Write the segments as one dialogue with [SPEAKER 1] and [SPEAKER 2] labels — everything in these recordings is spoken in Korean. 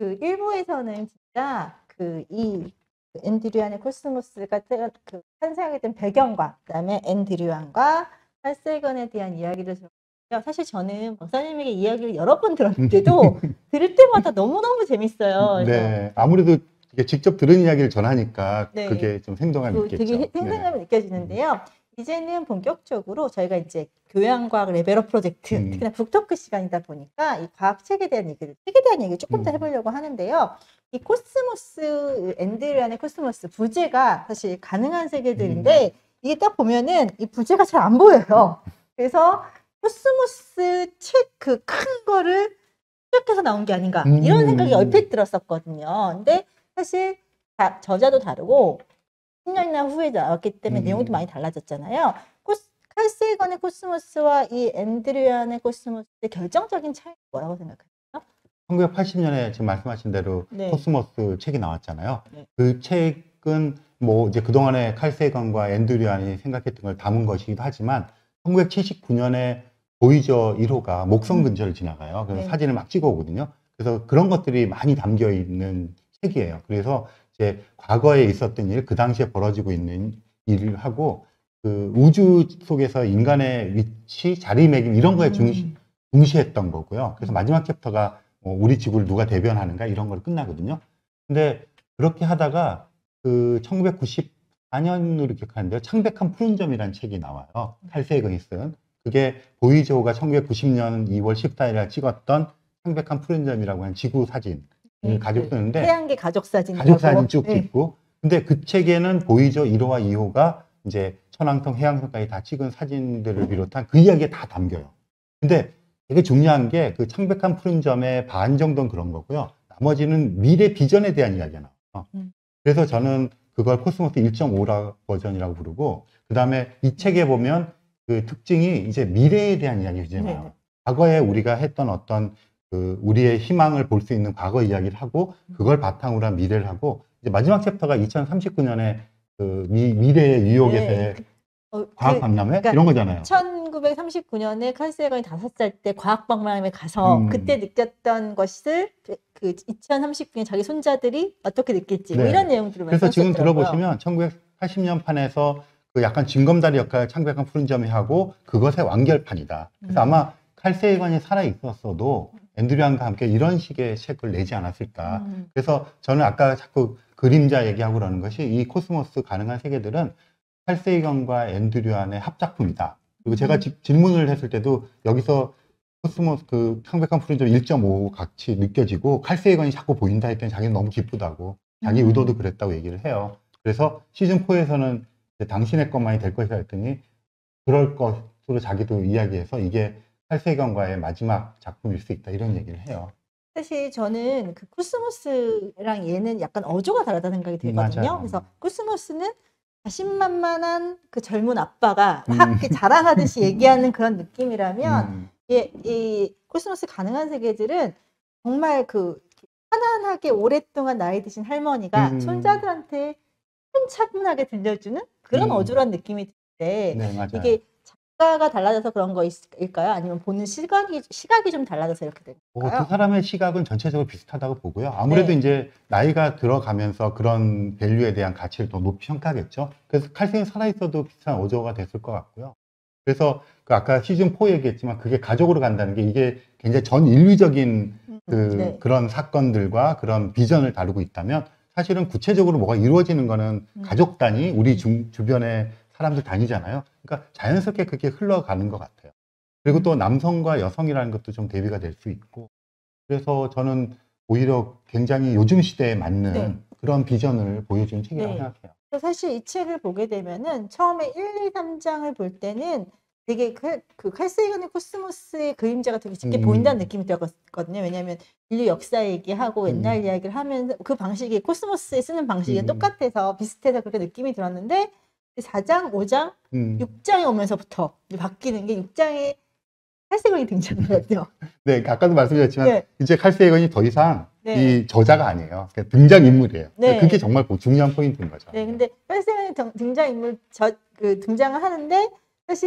[SPEAKER 1] 그 일부에서는 진짜 이 앤드류안의 코스모스가 탄생하게 된 배경과 그다음에 앤드류안과 칼 세이건에 대한 이야기를 들었고요. 사실 저는 박사님에게 이야기를 여러 번 들었는데도 들을 때마다 너무너무 재밌어요.
[SPEAKER 2] 네, 아무래도 이게 직접 들은 이야기를 전하니까
[SPEAKER 1] 네.
[SPEAKER 2] 그게 좀 생동감이 있겠죠.
[SPEAKER 1] 되게 생생감이 느껴지는데요. 이제는 본격적으로 저희가 이제 교양과학 레벨업 프로젝트, 특히나 북토크 시간이다 보니까 이 책에 대한 얘기를 조금 더 해보려고 하는데요. 이 코스모스, 앤드류안의 코스모스 부제가 사실 가능한 세계들인데 이게 딱 보면은 이 부제가 잘 안 보여요. 그래서 코스모스 책 그 큰 거를 시작해서 나온 게 아닌가 이런 생각이 얼핏 들었었거든요. 근데 사실 저자도 다르고 10년이나 후에 나왔기 때문에 내용도 많이 달라졌잖아요. 칼 세이건의 코스모스와 이 앤드류안의 코스모스의 결정적인 차이는 뭐라고 생각하세요?
[SPEAKER 2] 1980년에 지금 말씀하신 대로
[SPEAKER 1] 네.
[SPEAKER 2] 코스모스 책이 나왔잖아요.
[SPEAKER 1] 네.
[SPEAKER 2] 그 책은 뭐 이제 그동안에 칼 세이건과 앤드류안이 생각했던 걸 담은 것이기도 하지만 1979년에 보이저 1호가 목성 근처를 지나가요. 그래서
[SPEAKER 1] 네.
[SPEAKER 2] 사진을 막 찍어오거든요. 그래서 그런 것들이 많이 담겨 있는 책이에요. 그래서 이제 과거에 있었던 일, 그 당시에 벌어지고 있는 일을 하고 그 우주 속에서 인간의 위치, 자리매김 이런 거에 중시했던 거고요. 그래서 마지막 챕터가 우리 지구를 누가 대변하는가 이런 걸 끝나거든요. 근데 그렇게 하다가 그 1994년으로 기억하는데요. 창백한 푸른 점이라는 책이 나와요. 칼 세이건이 쓴. 그게 보이저가 1990년 2월 14일에 찍었던 창백한 푸른 점이라고 하는 지구 사진을 가지고 쓰는데
[SPEAKER 1] 태양계 가족 사진
[SPEAKER 2] 쭉 찍고 근데 그 책에는 보이저 1호와 2호가 이제 천왕성, 해왕성까지 다 찍은 사진들을 비롯한 그 이야기에 다 담겨요. 근데 되게 중요한 게 그 창백한 푸른 점의 반 정도는 그런 거고요. 나머지는 미래 비전에 대한 이야기가 나와요. 그래서 저는 그걸 코스모스 1.5 버전이라고 부르고 그 다음에 이 책에 보면 그 특징이 이제 미래에 대한 이야기잖아요. 과거에 우리가 했던 어떤 그 우리의 희망을 볼 수 있는 과거 이야기를 하고 그걸 바탕으로 한 미래를 하고 이제 마지막 챕터가 2039년에 그 미래의 뉴욕에서의 과학 박람회
[SPEAKER 1] 그러니까
[SPEAKER 2] 이런 거잖아요.
[SPEAKER 1] 1939년에 칼 세이건이 5살 때 과학 박람회에 가서 그때 느꼈던 것을 그 2039년 자기 손자들이 어떻게 느낄지 뭐 이런 내용들을
[SPEAKER 2] 그래서 지금
[SPEAKER 1] 썼더라고요.
[SPEAKER 2] 들어보시면 1980년 판에서 그 약간 징검다리 역할 창백한 푸른 점이 하고 그것의 완결판이다. 그래서 아마 칼 세이건이 살아 있었어도 앤드류안과 함께 이런 식의 책을 내지 않았을까. 그래서 저는 아까 자꾸 그림자 얘기하고 그러는 것이 이 코스모스 가능한 세계들은 칼 세이건과 앤드류안의 합작품이다. 그리고 제가 질문을 했을 때도 여기서 코스모스 그 창백한 푸른 점 1.5 같이 느껴지고 칼 세이건이 자꾸 보인다 했더니 자기는 너무 기쁘다고 자기 의도도 그랬다고 얘기를 해요. 그래서 시즌 4에서는 당신의 것만이 될 것이라 했더니 그럴 것으로 자기도 이야기해서 이게 칼 세이건과의 마지막 작품일 수 있다 이런 얘기를 해요.
[SPEAKER 1] 사실 저는 그 코스모스랑 얘는 약간 어조가 다르다는 생각이 들거든요.
[SPEAKER 2] 맞아요.
[SPEAKER 1] 그래서 코스모스는 자신만만한 그 젊은 아빠가 막 이렇게 자랑하듯이 얘기하는 그런 느낌이라면 이 코스모스 가능한 세계들은 정말 그 편안하게 오랫동안 나이 드신 할머니가 손자들한테 차분하게 들려주는 그런 어조란 느낌이 드는데
[SPEAKER 2] 네, 맞아요.
[SPEAKER 1] 이게 작가가 달라져서 그런 거일까요? 아니면 보는 시각이 좀 달라져서 이렇게 될까요?
[SPEAKER 2] 두 사람의 시각은 전체적으로 비슷하다고 보고요. 아무래도
[SPEAKER 1] 네.
[SPEAKER 2] 이제 나이가 들어가면서 그런 밸류에 대한 가치를 더 높이 평가하겠죠. 그래서 칼 세이건이 살아있어도 비슷한 어조가 됐을 것 같고요. 그래서 그 아까 시즌 4 얘기했지만 그게 가족으로 간다는 게 이게 굉장히 전 인류적인 그런 사건들과 그런 비전을 다루고 있다면 사실은 구체적으로 뭐가 이루어지는 거는 가족 단위, 우리 주변에 사람들 단위잖아요. 그러니까 자연스럽게 그렇게 흘러가는 것 같아요. 그리고 또 남성과 여성이라는 것도 좀 대비가 될 수 있고 그래서 저는 오히려 굉장히 요즘 시대에 맞는 그런 비전을 보여주는 책이라고 생각해요.
[SPEAKER 1] 사실 이 책을 보게 되면은 처음에 1, 2, 3장을 볼 때는 되게 그 칼 세이건의 코스모스의 그림자가 되게 짙게 보인다는 느낌이 들었거든요. 왜냐하면 인류 역사 얘기하고 옛날 이야기를 하면서 그 방식이 코스모스에 쓰는 방식이 똑같아서 비슷해서 그렇게 느낌이 들었는데 4장, 5장, 6장에 오면서부터 바뀌는 게 6장에 칼 세이건이 등장하거든요.
[SPEAKER 2] 네, 아까도 말씀드렸지만 이제 칼 세이건이 더 이상 이 저자가 아니에요. 그냥 등장인물이에요. 그게 정말 중요한 포인트인 거죠.
[SPEAKER 1] 네, 근데 칼 세이건이 등장인물 등장을 하는데 사실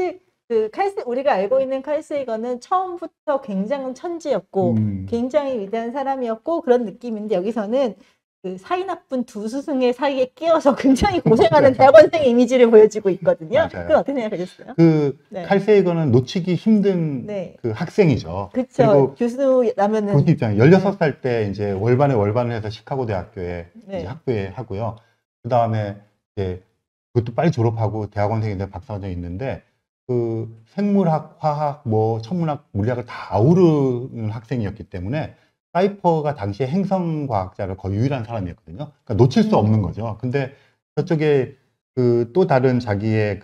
[SPEAKER 1] 우리가 알고 있는 칼 세이건은 처음부터 굉장한 천재였고, 굉장히 위대한 사람이었고, 그런 느낌인데, 여기서는 그 사이 나쁜 두 스승의 사이에 끼어서 굉장히 고생하는 대학원생의 이미지를 보여주고 있거든요.
[SPEAKER 2] 맞아요.
[SPEAKER 1] 그건 어떻게 생각하셨어요? 네.
[SPEAKER 2] 칼 세이건은 놓치기 힘든
[SPEAKER 1] 네.
[SPEAKER 2] 그 학생이죠.
[SPEAKER 1] 그쵸.
[SPEAKER 2] 그리고
[SPEAKER 1] 교수라면은.
[SPEAKER 2] 교수 입장에 16살 때 이제 월반을 해서 시카고 대학교에
[SPEAKER 1] 네.
[SPEAKER 2] 이제 학부에 하고요. 그 다음에 이제 그것도 빨리 졸업하고 대학원생인데 박사과정이 있는데 그 생물학, 화학, 뭐 천문학, 물리학을 다 아우르는 학생이었기 때문에 사이퍼가 당시에 행성과학자를 거의 유일한 사람이었거든요. 그러니까 놓칠 수 없는 거죠. 근데 저쪽에 그 또 다른 자기의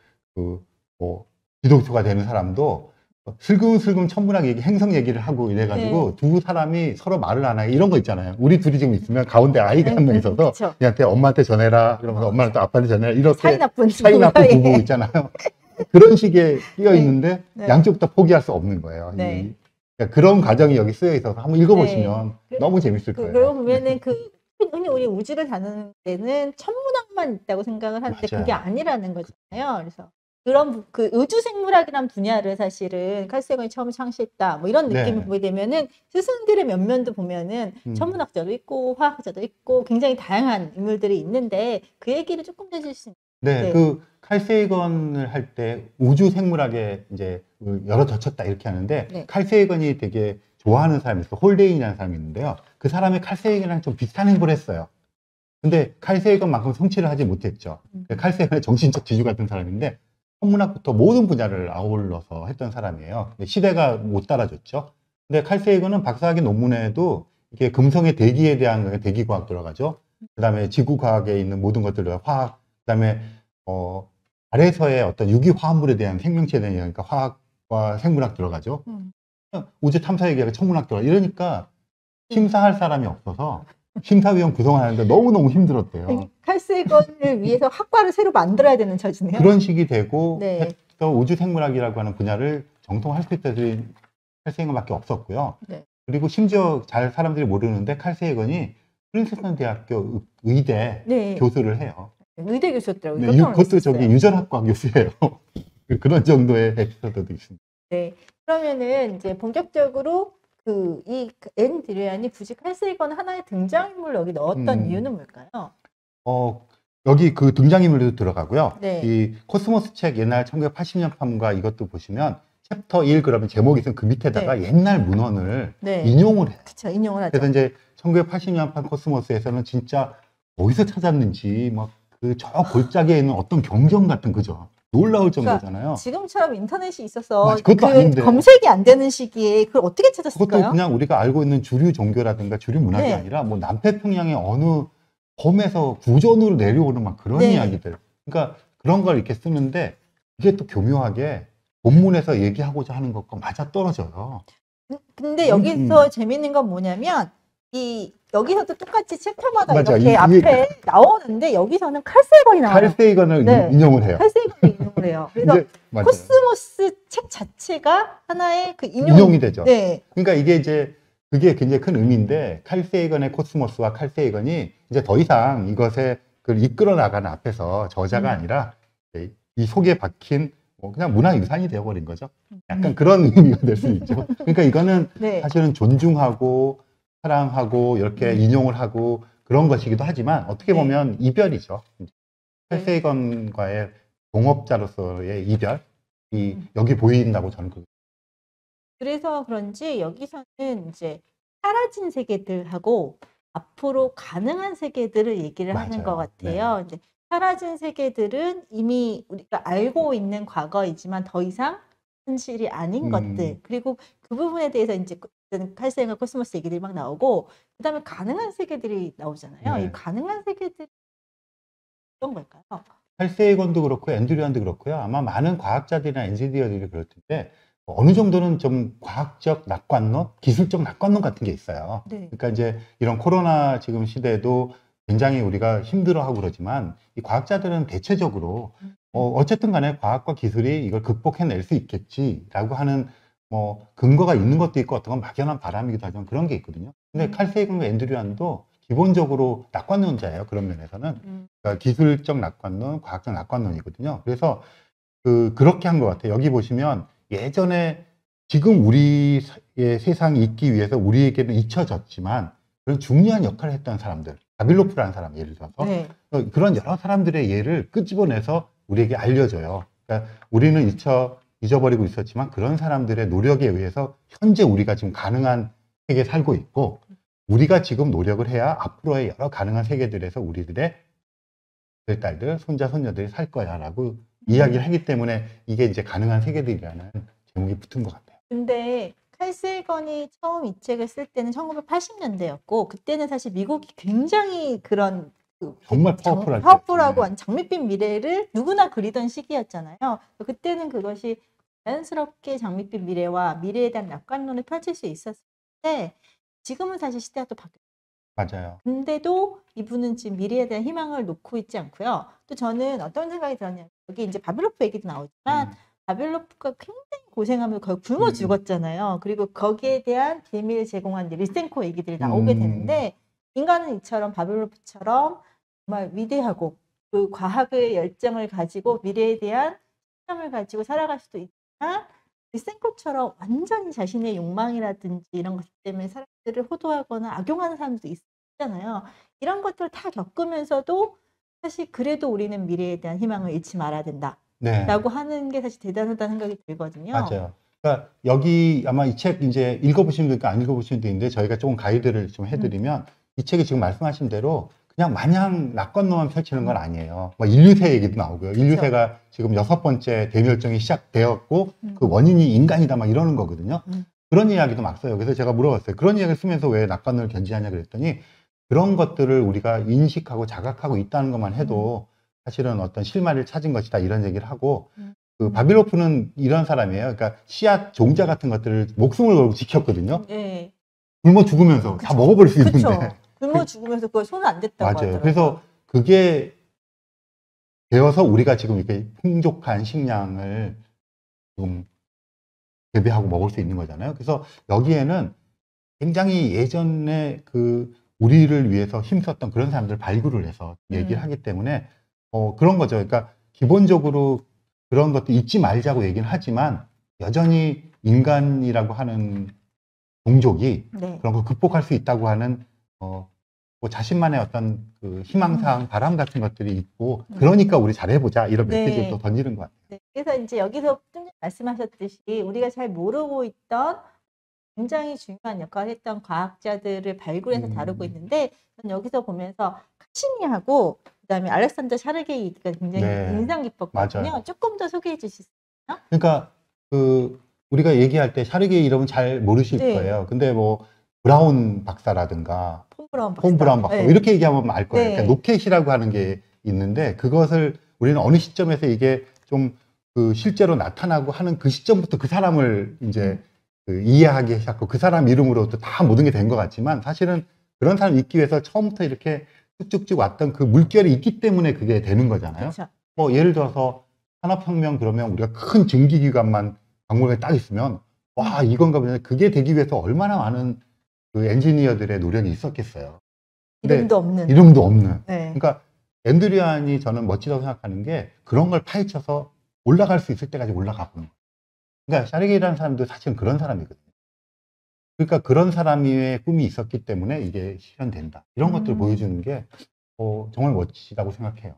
[SPEAKER 2] 뭐 지도교수가 되는 사람도 슬금슬금 천문학 얘기, 행성 얘기를 하고 이래가지고 두 사람이 서로 말을 안 하게 이런 거 있잖아요. 우리 둘이 지금 있으면 가운데 아이가 한 명 있어서
[SPEAKER 1] 그쵸.
[SPEAKER 2] 얘한테 엄마한테 전해라. 그러면서 엄마는 또 아빠한테 전해라. 이렇게
[SPEAKER 1] 사이 나쁜
[SPEAKER 2] 부부 있잖아요. 그런 식의 끼어 있는데
[SPEAKER 1] 네.
[SPEAKER 2] 양쪽 다 포기할 수 없는 거예요.
[SPEAKER 1] 네.
[SPEAKER 2] 그러니까 그런 과정이 여기 쓰여 있어서 한번 읽어보시면
[SPEAKER 1] 네.
[SPEAKER 2] 너무 재밌을 거예요.
[SPEAKER 1] 그러고 보면은 흔히 우리 우주를 다루는 데는 천문학만 있다고 생각을 하는데
[SPEAKER 2] 맞아요.
[SPEAKER 1] 그게 아니라는 거잖아요. 그래서 그런 그 우주 생물학이란 분야를 사실은 칼 세이건이 처음 창시했다. 뭐 이런 느낌을
[SPEAKER 2] 네.
[SPEAKER 1] 보게 되면은 스승들의 면면도 보면은 천문학자도 있고 화학자도 있고 굉장히 다양한 인물들이 있는데 그 얘기를 조금 더 해주실 수 있나요?
[SPEAKER 2] 네,
[SPEAKER 1] 네.
[SPEAKER 2] 그 칼 세이건을 할 때 우주 생물학에 이제 열어 젖혔다 이렇게 하는데
[SPEAKER 1] 네.
[SPEAKER 2] 칼 세이건이 되게 좋아하는 사람이 있어요. 홀데인이라는 사람이 있는데요. 그 사람이 칼 세이건이랑 좀 비슷한 행보를 했어요. 근데 칼 세이건만큼 성취를 하지 못했죠. 칼 세이건의 정신적 지주 같은 사람인데 천문학부터 모든 분야를 아울러서 했던 사람이에요. 근데 시대가 못 따라줬죠. 근데 칼 세이건은 박사학위 논문에도 이게 금성의 대기에 대한 대기과학 들어가죠. 그 다음에 지구과학에 있는 모든 것들, 화학, 그 다음에 달에서의 어떤 유기화합물에 대한 생명체에 대한 그러니까 화학과 생물학 들어가죠. 우주 탐사 얘기가 천문학 들어가. 이러니까 심사할 사람이 없어서 심사위원 구성하는데 너무너무 힘들었대요.
[SPEAKER 1] 칼 세이건을 위해서 학과를 새로 만들어야 되는 처지네요.
[SPEAKER 2] 그런 식이 되고
[SPEAKER 1] 네.
[SPEAKER 2] 해서 우주 생물학이라고 하는 분야를 정통할 수 있다는 칼 세이건밖에 없었고요.
[SPEAKER 1] 네.
[SPEAKER 2] 그리고 심지어 잘 사람들이 모르는데 칼 세이건이 프린스턴 대학교 의대
[SPEAKER 1] 네.
[SPEAKER 2] 교수를 해요.
[SPEAKER 1] 의대 교수였더라고요.
[SPEAKER 2] 네, 그것도 저기 유전학과 교수예요. 그런 정도의 에피소드도 있습니다.
[SPEAKER 1] 네. 그러면은 이제 본격적으로 이 앤드류안이 굳이 칼 세이건 하나의 등장인물을 여기 넣었던 이유는 뭘까요?
[SPEAKER 2] 여기 그 등장인물도 들어가고요.
[SPEAKER 1] 네.
[SPEAKER 2] 이 코스모스 책 옛날 1980년 판과 이것도 보시면 챕터 1 그러면 제목이 있으면 그 밑에다가 옛날 문헌을 인용을 해요.
[SPEAKER 1] 그렇죠. 인용을 하죠.
[SPEAKER 2] 그래서 이제 1980년 판 코스모스에서는 진짜 어디서 찾았는지 막 그 저 골짜기에 있는 어떤 경전 같은 그죠. 놀라울 정도잖아요.
[SPEAKER 1] 지금처럼 인터넷이 있어서
[SPEAKER 2] 맞아, 그것도 아닌데.
[SPEAKER 1] 검색이 안 되는 시기에 그걸 어떻게 찾았을까요?
[SPEAKER 2] 그것도 그냥 우리가 알고 있는 주류 종교라든가 주류 문학이 아니라 뭐 남태평양의 어느 섬에서 구전으로 내려오는 막 그런 이야기들. 그러니까 그런 걸 이렇게 쓰는데 이게 또 교묘하게 본문에서 얘기하고자 하는 것과 맞아 떨어져요.
[SPEAKER 1] 근데 여기서 재밌는 건 뭐냐면 여기서도 똑같이 챕터마다
[SPEAKER 2] 맞아,
[SPEAKER 1] 이렇게 앞에 나오는데 여기서는 칼 세이건이 나와요.
[SPEAKER 2] 칼 세이건을 인용을 해요.
[SPEAKER 1] 칼 세이건을 인용을 해요. 그래서 코스모스 책 자체가 하나의 그 인용이
[SPEAKER 2] 되죠.
[SPEAKER 1] 네.
[SPEAKER 2] 그러니까 이게 이제 그게 굉장히 큰 의미인데 칼 세이건의 코스모스와 칼 세이건이 이제 더 이상 이것에 그걸 이끌어 나가는 앞에서 저자가 아니라 이 속에 박힌 그냥 문화유산이 되어버린 거죠. 약간 그런 의미가 될 수 있죠. 그러니까 이거는 사실은 존중하고 사랑하고 이렇게 인용을 하고 그런 것이기도 하지만 어떻게 보면 이별이죠. 칼 세이건과의 동업자로서의 이별이 여기 보인다고 저는
[SPEAKER 1] 그래서 그런지 여기서는 이제 사라진 세계들하고 앞으로 가능한 세계들을 얘기를 하는 것 같아요. 이제 사라진 세계들은 이미 우리가 알고 있는 과거이지만 더 이상 현실이 아닌 것들. 그리고 그 부분에 대해서 이제 칼 세이건 코스모스 얘기들이 막 나오고 그다음에 가능한 세계들이 나오잖아요. 이 가능한 세계들이 어떤 걸까요?
[SPEAKER 2] 칼 세이건도 그렇고 앤드류안도 그렇고요. 아마 많은 과학자들이나 엔지니어들이 그럴 텐데 어느 정도는 좀 과학적 낙관론, 기술적 낙관론 같은 게 있어요. 그러니까 이제 이런 코로나 지금 시대에도 굉장히 우리가 힘들어하고 그러지만 이 과학자들은 대체적으로 어쨌든 간에 과학과 기술이 이걸 극복해낼 수 있겠지라고 하는 뭐 근거가 있는 것도 있고 어떤 건 막연한 바람이기도 하지만 그런 게 있거든요. 근데 칼 세이건과 앤드류안도 기본적으로 낙관론자예요. 그런 면에서는 그러니까 기술적 낙관론, 과학적 낙관론이거든요. 그래서 그렇게 한 것 같아요. 여기 보시면 예전에 지금 우리의 세상이 있기 위해서 우리에게는 잊혀졌지만 그런 중요한 역할을 했던 사람들, 바빌로프라는 사람 예를 들어서
[SPEAKER 1] 네.
[SPEAKER 2] 그런 여러 사람들의 예를 끄집어내서 우리에게 알려줘요. 그러니까 우리는 잊어버리고 있었지만 그런 사람들의 노력에 의해서 현재 우리가 지금 가능한 세계에 살고 있고 우리가 지금 노력을 해야 앞으로의 여러 가능한 세계들에서 우리들의 딸들, 손자, 손녀들이 살 거야 라고 이야기를 하기 때문에 이게 이제 가능한 세계들이라는 제목이 붙은 것 같아요.
[SPEAKER 1] 근데 칼 세이건이 처음 이 책을 쓸 때는 1980년대였고 그때는 사실 미국이 굉장히 그런
[SPEAKER 2] 정말 파워풀할
[SPEAKER 1] 파워풀하고
[SPEAKER 2] 때.
[SPEAKER 1] 완전 장밋빛 미래를 누구나 그리던 시기였잖아요. 그때는 그것이 자연스럽게 장밋빛 미래와 미래에 대한 낙관론을 펼칠 수 있었는데 지금은 사실 시대가 또 바뀌었어요.
[SPEAKER 2] 맞아요.
[SPEAKER 1] 근데도 이분은 지금 미래에 대한 희망을 놓고 있지 않고요. 또 저는 어떤 생각이 들었냐면 여기 이제 바빌로프 얘기도 나오지만 바빌로프가 굉장히 고생하면서 거의 굶어 죽었잖아요. 그리고 거기에 대한 비밀을 제공한 이제 리센코 얘기들이 나오게 되는데 인간은 이처럼 바빌로프처럼 정말 위대하고 그 과학의 열정을 가지고 미래에 대한 신념을 가지고 살아갈 수도 있지만 리센코처럼 완전히 자신의 욕망이라든지 이런 것 때문에 사람들을 호도하거나 악용하는 사람도 있잖아요. 이런 것들을 다 겪으면서도 사실 그래도 우리는 미래에 대한 희망을 잃지 말아야 된다.
[SPEAKER 2] 네.
[SPEAKER 1] 라고 하는 게 사실 대단하다는 생각이 들거든요.
[SPEAKER 2] 맞아요. 그러니까 여기 아마 이 책 이제 읽어보시면 될까 안 읽어보시면 되는데 저희가 조금 가이드를 좀 해드리면 이 책이 지금 말씀하신 대로 그냥 마냥 낙관론만 펼치는 건 아니에요. 뭐 인류세 얘기도 나오고요. 인류세가 지금 6번째 대멸종이 시작되었고 그 원인이 인간이다 막 이러는 거거든요. 그런 이야기도 막 써요. 그래서 제가 물어봤어요. 그런 이야기를 쓰면서 왜 낙관론을 견지하냐 그랬더니 그런 것들을 우리가 인식하고 자각하고 있다는 것만 해도 사실은 어떤 실마리를 찾은 것이다 이런 얘기를 하고 그 바빌로프는 이런 사람이에요. 그러니까 씨앗 종자 같은 것들을 목숨을 걸고 지켰거든요.
[SPEAKER 1] 네.
[SPEAKER 2] 굶어 죽으면서 다 먹어버릴 수 있는데.
[SPEAKER 1] 그쵸. 굶어 죽으면서 그걸 손을 안 댔다고
[SPEAKER 2] 맞아요.
[SPEAKER 1] 하더라고요.
[SPEAKER 2] 그래서 그게 되어서 우리가 지금 이렇게 풍족한 식량을 지금 재배하고 먹을 수 있는 거잖아요. 그래서 여기에는 굉장히 예전에 그 우리를 위해서 힘썼던 그런 사람들 발굴을 해서 얘기를 하기 때문에 그런 거죠. 그러니까 기본적으로 그런 것도 잊지 말자고 얘기는 하지만 여전히 인간이라고 하는 종족이
[SPEAKER 1] 네.
[SPEAKER 2] 그런 걸 극복할 수 있다고 하는 뭐 자신만의 어떤 그 희망사항, 바람 같은 것들이 있고 그러니까 우리 잘해보자 이런
[SPEAKER 1] 네.
[SPEAKER 2] 메시지를 또 던지는 것 같아요.
[SPEAKER 1] 네. 그래서 이제 여기서 좀 전에 말씀하셨듯이 우리가 잘 모르고 있던 굉장히 중요한 역할을 했던 과학자들을 발굴해서 다루고 있는데 전 여기서 보면서 카시니하고 그다음에 알렉산더 샤르게이가 굉장히
[SPEAKER 2] 네.
[SPEAKER 1] 인상 깊었거든요.
[SPEAKER 2] 맞아요.
[SPEAKER 1] 조금 더 소개해 주실 수 있나요?
[SPEAKER 2] 그러니까 그 우리가 얘기할 때 샤르게이 이름은 잘 모르실
[SPEAKER 1] 네.
[SPEAKER 2] 거예요. 근데 뭐 브라운 박사라든가
[SPEAKER 1] 폰 브라운 박사.
[SPEAKER 2] 폰 브라운 박사
[SPEAKER 1] 네.
[SPEAKER 2] 이렇게 얘기하면 알 거예요.
[SPEAKER 1] 네.
[SPEAKER 2] 그러니까 노켓이라고 하는 게 있는데 그것을 우리는 어느 시점에서 이게 좀 그 실제로 나타나고 하는 그 시점부터 그 사람을 이제 그 이해하기 시작하고 그 사람 이름으로 또 다 모든 게 된 것 같지만 사실은 그런 사람이 있기 위해서 처음부터 이렇게 쭉쭉쭉 왔던 그 물결이 있기 때문에 그게 되는 거잖아요.
[SPEAKER 1] 그렇죠.
[SPEAKER 2] 뭐 예를 들어서 산업혁명 그러면 우리가 큰 증기기관만 박물관에 딱 있으면 와 이건가 보네. 그게 되기 위해서 얼마나 많은 그 엔지니어들의 노력이 있었겠어요. 근데
[SPEAKER 1] 이름도 없는.
[SPEAKER 2] 이름도 없는.
[SPEAKER 1] 네.
[SPEAKER 2] 그러니까 앤드리안이 저는 멋지다고 생각하는 게 그런 걸 파헤쳐서 올라갈 수 있을 때까지 올라가 보는 거예요. 그러니까 샤르게이라는 사람도 사실은 그런 사람이거든요. 그러니까 그런 사람의 꿈이 있었기 때문에 이게 실현된다. 이런 것들을 보여주는 게 정말 멋지다고 생각해요.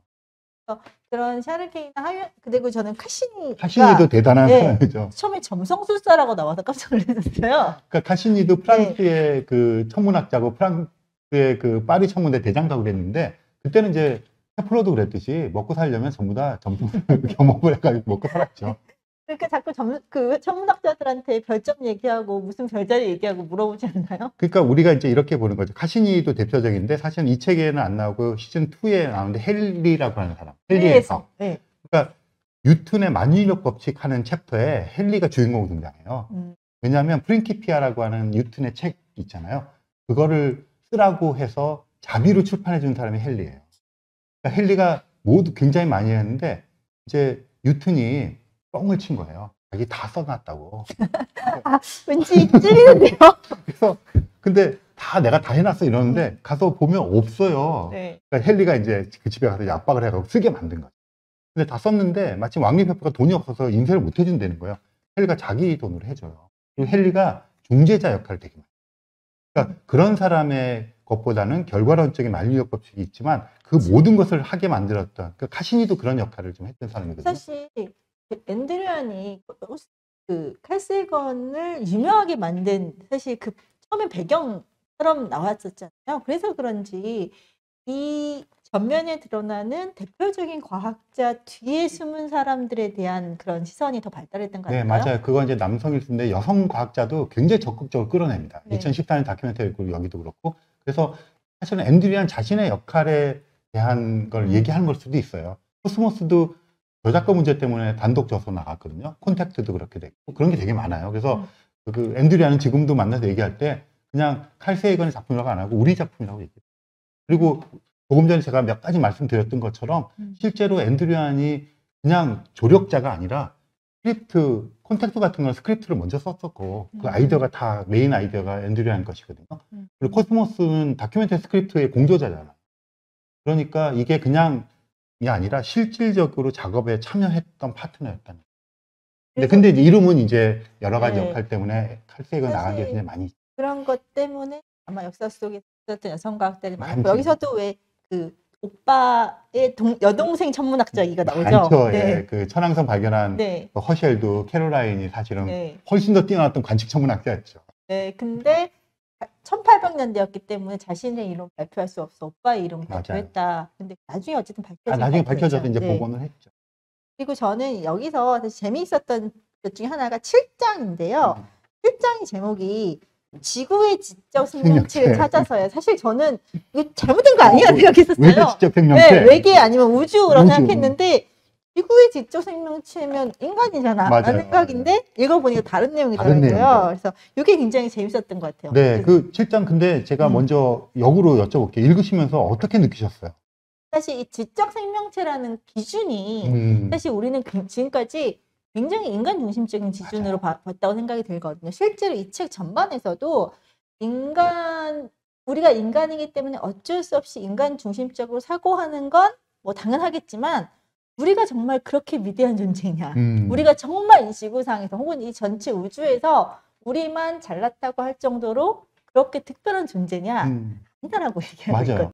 [SPEAKER 1] 그런 샤르게이나 그리고 저는 카시니가
[SPEAKER 2] 카시니도 대단한
[SPEAKER 1] 네.
[SPEAKER 2] 사람이죠.
[SPEAKER 1] 처음에 점성술사라고 나와서 깜짝 놀랐어요.
[SPEAKER 2] 그러니까 카시니도 프랑스의 그 천문학자고 프랑스의 그 파리 천문대 대장도 그랬는데 그때는 이제 테플러도 그랬듯이 먹고 살려면 전부 다 점성술 겸업을 해가지고 먹고 살았죠.
[SPEAKER 1] 그러니까 자꾸 그 천문학자들한테 별점 얘기하고 무슨 별자리 얘기하고 물어보지 않나요?
[SPEAKER 2] 그러니까 우리가 이제 이렇게 보는 거죠. 카시니도 대표적인데 사실은 이 책에는 안 나오고 시즌 2에 나오는데 헨리라고 하는 사람. 헨리에서.
[SPEAKER 1] 네.
[SPEAKER 2] 그러니까 뉴턴의 만유인력 법칙 하는 챕터에 헨리가 주인공으로 등장해요. 왜냐하면 프린키피아라고 하는 뉴턴의 책 있잖아요. 그거를 쓰라고 해서 자비로 출판해 준 사람이 헨리예요. 그러니까 헨리가 모두 굉장히 많이 했는데 이제 뉴턴이 뻥을 친 거예요. 자기 다 써놨다고.
[SPEAKER 1] 아, 왠지 찔리는데요?
[SPEAKER 2] 그래서 근데 다 내가 다 해놨어 이러는데 가서 보면 없어요.
[SPEAKER 1] 네.
[SPEAKER 2] 그러니까 헨리가 이제 그 집에 가서 압박을 해가지고 쓰게 만든 거죠. 근데 다 썼는데 마침 왕리페퍼가 돈이 없어서 인쇄를 못 해준다는 거예요. 헨리가 자기 돈으로 해줘요. 그리고 헨리가 중재자 역할을 되게 많이 해요. 그러니까 그런 사람의 것보다는 결과론적인 만리력 법칙이 있지만 그 모든 것을 하게 만들었던, 그러니까 카시니도 그런 역할을 좀 했던 사람이거든요.
[SPEAKER 1] 사실 앤드류안이 그 칼세건을 유명하게 만든 사실 그 처음에 배경처럼 나왔었잖아요. 그래서 그런지 이 전면에 드러나는 대표적인 과학자 뒤에 숨은 사람들에 대한 그런 시선이 더 발달했던 것
[SPEAKER 2] 네,
[SPEAKER 1] 같아요.
[SPEAKER 2] 맞아요. 그건 이제 남성일 텐데 여성 과학자도 굉장히 적극적으로 끌어냅니다.
[SPEAKER 1] 네.
[SPEAKER 2] 2014년 다큐멘터리 그리고 여기도 그렇고. 그래서 사실은 앤드류안 자신의 역할에 대한 걸 얘기하는 걸 수도 있어요. 코스모스도 저작권 문제 때문에 단독 저서 나갔거든요. 콘택트도 그렇게 됐고 그런 게 되게 많아요. 그래서 그 앤드류안은 지금도 만나서 얘기할 때 그냥 칼 세이건의 작품이라고 안 하고 우리 작품이라고 얘기해요. 그리고 조금 전에 제가 몇 가지 말씀드렸던 것처럼 실제로 앤드류안이 그냥 조력자가 아니라 스크립트, 콘택트 같은 건 스크립트를 먼저 썼었고 그 아이디어가 다 메인 아이디어가 앤드류안 것이거든요. 그리고 코스모스는 다큐멘터리 스크립트의 공저자잖아요. 그러니까 이게 그냥 이 아니라 실질적으로 작업에 참여했던 파트너였다는. 근데 이제 이름은 이제 여러 가지
[SPEAKER 1] 네.
[SPEAKER 2] 역할 때문에 칼세이건 나간 게
[SPEAKER 1] 사실
[SPEAKER 2] 굉장히 많이
[SPEAKER 1] 그런 것 때문에 아마 역사 속에 있었던 여성 과학자들이 많고
[SPEAKER 2] 많지.
[SPEAKER 1] 여기서도 왜 그 오빠의 여동생 천문학자기가 나오죠.
[SPEAKER 2] 많죠.
[SPEAKER 1] 네.
[SPEAKER 2] 예, 그 천왕성 발견한
[SPEAKER 1] 네.
[SPEAKER 2] 그 허셸도 캐롤라인이 사실은
[SPEAKER 1] 네.
[SPEAKER 2] 훨씬 더 뛰어났던 관측 천문학자였죠.
[SPEAKER 1] 네. 근데 1800년대였기 때문에 자신의 이름 발표할 수 없어 오빠의 이름을
[SPEAKER 2] 맞아요.
[SPEAKER 1] 발표했다. 근데 나중에 어쨌든 밝혀진
[SPEAKER 2] 나중에
[SPEAKER 1] 발표였죠.
[SPEAKER 2] 밝혀져서 이제
[SPEAKER 1] 네.
[SPEAKER 2] 복원을 했죠.
[SPEAKER 1] 그리고 저는 여기서 사실 재미있었던 것 중에 하나가 7장인데요. 7장의 제목이 지구의 지적 생명체를
[SPEAKER 2] 생명체.
[SPEAKER 1] 찾아서요. 사실 저는 이거 잘못된 거 아니야 생각했었어요.
[SPEAKER 2] 외계 지적 생명체.
[SPEAKER 1] 네, 외계 아니면 우주라고
[SPEAKER 2] 우주.
[SPEAKER 1] 생각했는데 지구의 지적 생명체면 인간이잖아
[SPEAKER 2] 맞아요.
[SPEAKER 1] 라는 생각인데 읽어보니까 다른
[SPEAKER 2] 다른
[SPEAKER 1] 내용이더라고요.
[SPEAKER 2] 내용이죠.
[SPEAKER 1] 그래서 이게 굉장히 재밌었던 것 같아요.
[SPEAKER 2] 네,
[SPEAKER 1] 그래서
[SPEAKER 2] 그 7장 근데 제가 먼저 역으로 여쭤볼게요. 읽으시면서 어떻게 느끼셨어요?
[SPEAKER 1] 사실 이 지적 생명체라는 기준이 사실 우리는 지금까지 굉장히 인간 중심적인 기준으로 봤다고 생각이 들거든요. 실제로 이 책 전반에서도 우리가 인간이기 때문에 어쩔 수 없이 인간 중심적으로 사고하는 건 뭐 당연하겠지만 우리가 정말 그렇게 위대한 존재냐. 우리가 정말 이 지구상에서 혹은 이 전체 우주에서 우리만 잘났다고 할 정도로 그렇게 특별한 존재냐. 아니다라고 얘기하고
[SPEAKER 2] 맞아요.
[SPEAKER 1] 있거든요.